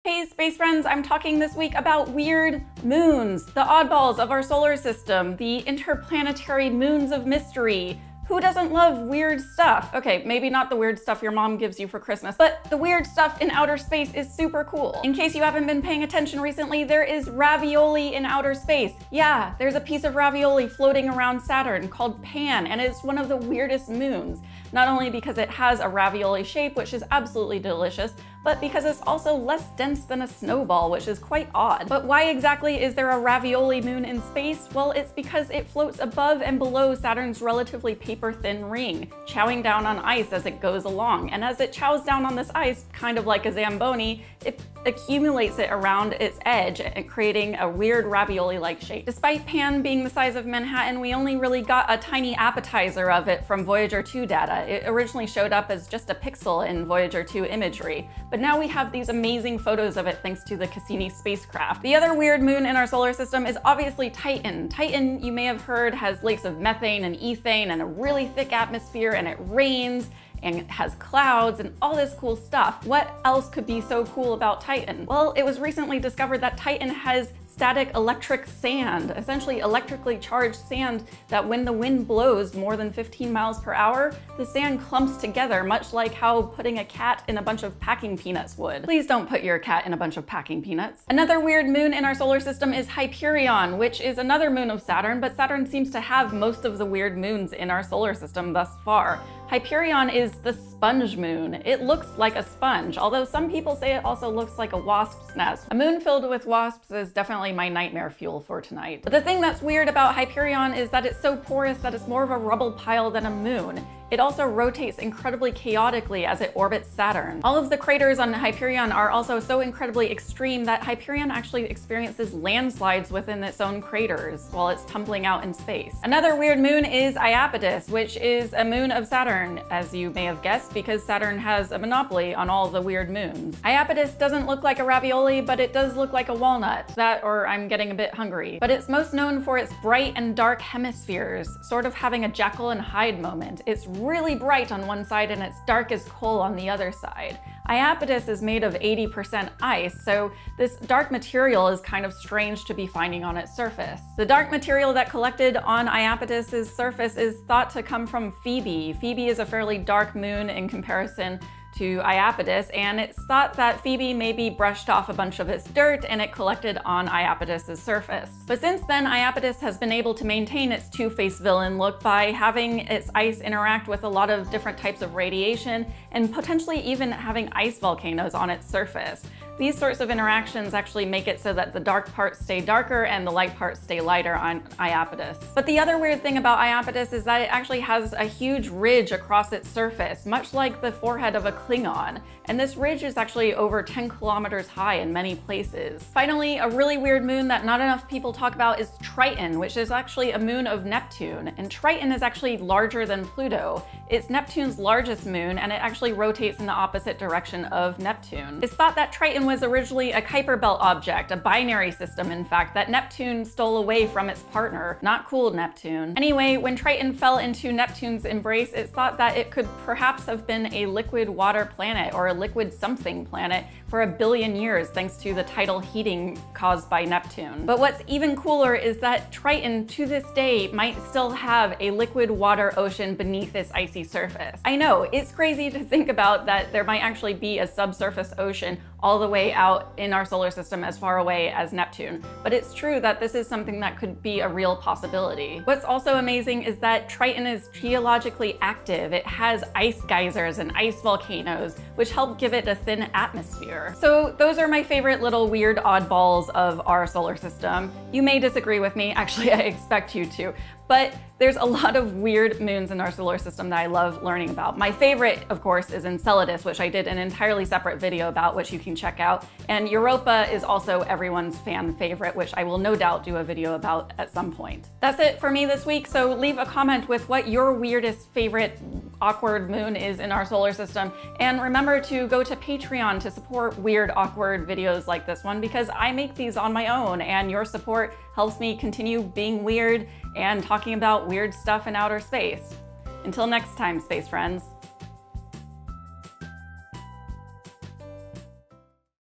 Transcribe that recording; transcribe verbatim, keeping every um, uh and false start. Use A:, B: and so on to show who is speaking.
A: Hey space friends, I'm talking this week about weird moons, the oddballs of our solar system, the interplanetary moons of mystery. Who doesn't love weird stuff? Okay, maybe not the weird stuff your mom gives you for Christmas, but the weird stuff in outer space is super cool. In case you haven't been paying attention recently, there is ravioli in outer space. Yeah, there's a piece of ravioli floating around Saturn called Pan, and it's one of the weirdest moons. Not only because it has a ravioli shape, which is absolutely delicious, but because it's also less dense than a snowball, which is quite odd. But why exactly is there a ravioli moon in space? Well, it's because it floats above and below Saturn's relatively paper-thin ring, chowing down on ice as it goes along. And as it chows down on this ice, kind of like a Zamboni, it accumulates it around its edge, creating a weird ravioli-like shape. Despite Pan being the size of Manhattan, we only really got a tiny appetizer of it from Voyager two data. It originally showed up as just a pixel in Voyager two imagery, but now we have these amazing photos of it thanks to the Cassini spacecraft. The other weird moon in our solar system is obviously Triton. Triton, you may have heard, has lakes of methane and ethane and a really thick atmosphere, and it rains and it has clouds and all this cool stuff. What else could be so cool about Triton? Well, it was recently discovered that Triton has static electric sand, essentially electrically charged sand that when the wind blows more than fifteen miles per hour, the sand clumps together, much like how putting a cat in a bunch of packing peanuts would. Please don't put your cat in a bunch of packing peanuts. Another weird moon in our solar system is Hyperion, which is another moon of Saturn, but Saturn seems to have most of the weird moons in our solar system thus far. Hyperion is the sponge moon. It looks like a sponge, although some people say it also looks like a wasp's nest. A moon filled with wasps is definitely my nightmare fuel for tonight. But the thing that's weird about Hyperion is that it's so porous that it's more of a rubble pile than a moon. It also rotates incredibly chaotically as it orbits Saturn. All of the craters on Hyperion are also so incredibly extreme that Hyperion actually experiences landslides within its own craters while it's tumbling out in space. Another weird moon is Iapetus, which is a moon of Saturn, as you may have guessed, because Saturn has a monopoly on all the weird moons. Iapetus doesn't look like a ravioli, but it does look like a walnut. That, or I'm getting a bit hungry. But it's most known for its bright and dark hemispheres, sort of having a Jekyll and Hyde moment. It's really bright on one side and it's dark as coal on the other side. Iapetus is made of eighty percent ice, so this dark material is kind of strange to be finding on its surface. The dark material that collected on Iapetus's surface is thought to come from Phoebe. Phoebe is a fairly dark moon in comparison to Iapetus, and it's thought that Phoebe maybe brushed off a bunch of its dirt and it collected on Iapetus's surface. But since then, Iapetus has been able to maintain its two-faced villain look by having its ice interact with a lot of different types of radiation and potentially even having ice volcanoes on its surface. These sorts of interactions actually make it so that the dark parts stay darker and the light parts stay lighter on Iapetus. But the other weird thing about Iapetus is that it actually has a huge ridge across its surface, much like the forehead of a Klingon. And this ridge is actually over ten kilometers high in many places. Finally, a really weird moon that not enough people talk about is Triton, which is actually a moon of Neptune. And Triton is actually larger than Pluto. It's Neptune's largest moon, and it actually rotates in the opposite direction of Neptune. It's thought that Triton was originally a Kuiper Belt object, a binary system in fact, that Neptune stole away from its partner. Not cool, Neptune. Anyway, when Triton fell into Neptune's embrace, it's thought that it could perhaps have been a liquid water planet or a liquid something planet for a billion years thanks to the tidal heating caused by Neptune. But what's even cooler is that Triton to this day might still have a liquid water ocean beneath its icy surface. I know, it's crazy to think about that there might actually be a subsurface ocean all the way out in our solar system as far away as Neptune, but it's true that this is something that could be a real possibility. What's also amazing is that Triton is geologically active. It has ice geysers and ice volcanoes, which help give it a thin atmosphere. So those are my favorite little weird oddballs of our solar system. You may disagree with me, actually I expect you to, but there's a lot of weird moons in our solar system that I love learning about. My favorite, of course, is Enceladus, which I did an entirely separate video about, which you can check out. And Europa is also everyone's fan favorite, which I will no doubt do a video about at some point. That's it for me this week, so leave a comment with what your weirdest favorite awkward moon is in our solar system. And remember to go to Patreon to support weird, awkward videos like this one, because I make these on my own, and your support helps me continue being weird and talking about weird stuff in outer space. Until next time, space friends.